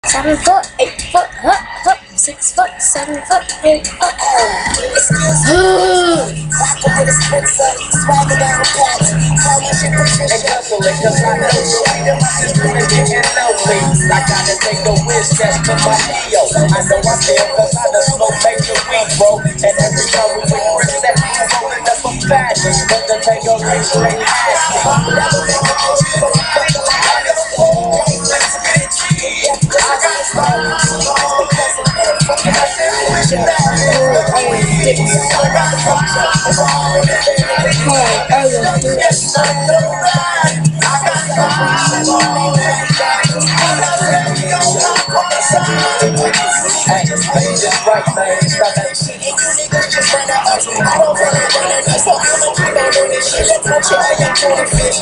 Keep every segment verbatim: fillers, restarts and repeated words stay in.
seven foot, eight foot, hup, hup, six foot, seven foot, eight foot. Excuse me. Walking with a spritzer, swagger down pats, call my shit Patricia. And hustle it, cause I know the way that my system is getting lonely. I gotta take a wish test to my Neo. I know I feel cause I done smoked major weed, bro. And every time we went for a set, we rolling up a fashion. But the congraulation ain't asking. Hey, just right, man. Stop that shit. And you niggas just run out of I don't wanna run out of so I'ma keep on doing this shit. Let's go try your tuna fish.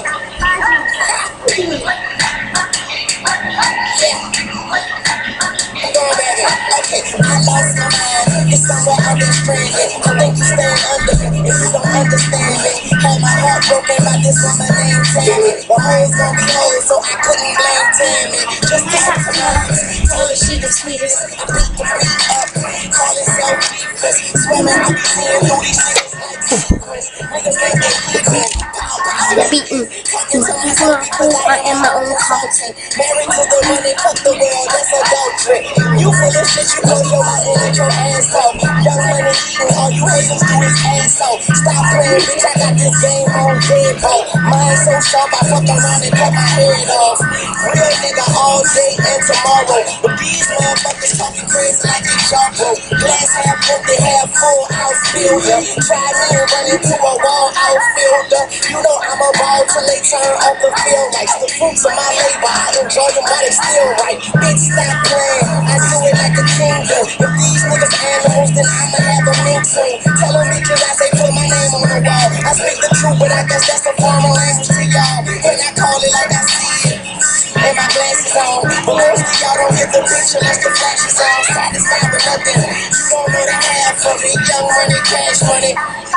Okay, I lost my mind. It's somewhere I've been stranded. I think you stand under me if you don't understand me. Had my heart broken by this woman named Tammy. The hoes gon' be hoes, so I couldn't blame Tammy. Just to have some words, told her she the sweetest. I beat the beat up, call it so deepest. Swimming, I be seeing through these niggas like secrets. Niggas think they keep me. Beaten to who I am my own content. Married to the money, fuck the world, that's adultery. You full of shit, you know your money and your ass off. Young money eating, all you haters do is ass off. Stop playing, bitch, I got this game on dead, bro. Mine so sharp, I fuck around and cut my head off. Real nigga all day and tomorrow. But these motherfuckers talking crazy like they sharp, bro. Glass half empty, half full, outfielder. Try me and run into a wall, outfielder. You know I'm a ball till they turn off the field rights. The fruits of my labor, I enjoy them while they still right. Bitch, stop playing, I do it like a king do. If these niggas animals, then I'ma have a mink soon. Tell them bitches I say put my name on the wall. I speak the truth, but I guess that's a formal language to y'all. When I call it like I see it, and my glasses on. But most of y'all don't get the picture unless the flash is on. Satisfied with nothing, you don't know the half of it. Young money, cash money.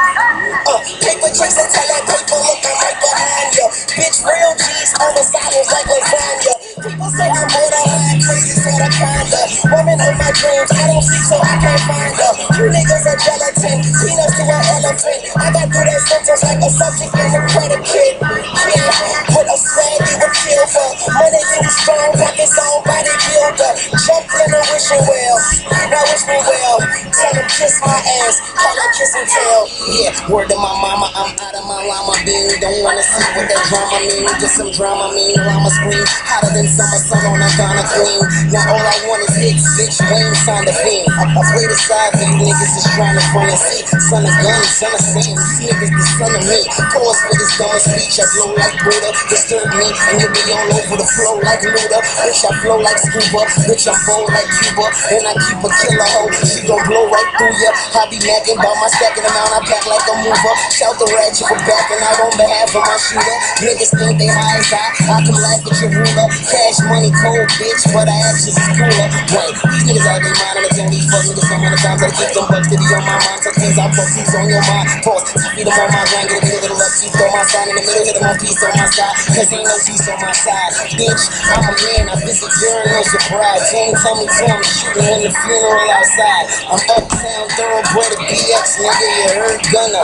Uh, paper checks and tell that paper look, I'm right behind ya. Bitch, real G's on the side was like lasagna. People say I'm borderline crazy, sorta kinda. Woman in my dreams, I don't see so I can't find her. You niggas are gelatin, peanuts to an elephant. I got through that sentence like a subject in a predicate. Yeah, with a swag you would kill for. Money you strong, pockets on, bodybuilder. Jumped in a wishing well, now wish me well. Tell him kiss my ass, call her kiss and tell. Yeah, word to my mama, I'm out of my llama bean. Don't wanna see what that drama mean. Just some drama mean, llama scream hotter than summer sun on a Ghana queen. Now all I want is hits, bitch, Wayne signed a beam. I, I wait aside for you niggas is trying to front and see. Son of guns, son of sand, these niggas the son of me. Pause for this dumb speech, I blow like Buddha. Disturb me, and you'll be all over the flow like Luda. Bitch, I flow like scuba, bitch, I'm bold like Cuba. And I keep a killer hoe, she gon' blow right through ya. I be nagging about my stacking amount, I pack like a mover. Shout the ratchet for backing out on behalf of my shooter. Niggas think they high as I, I can laugh at your ruler. Cash money cold, bitch, but I actions is cooler. Wait, these niggas out they mind, and it's only fuck niggas some of the times I keep them bucks to be on my mind. So things I fuck, these on your mind. Pause, feed them on my grind, get a nigga to love, keep throw my sign in the middle, hit them on peace on my side. Cause ain't no peace on my side. Bitch, I'm a man, I visit during no surprise. Don't tell me till I'm shooting when the funeral outside. I'm uptown, thoroughbred of B X, nigga, you heard gunner.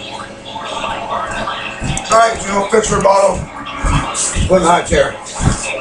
Alright, you know, fix your bottle. Put in the high chair.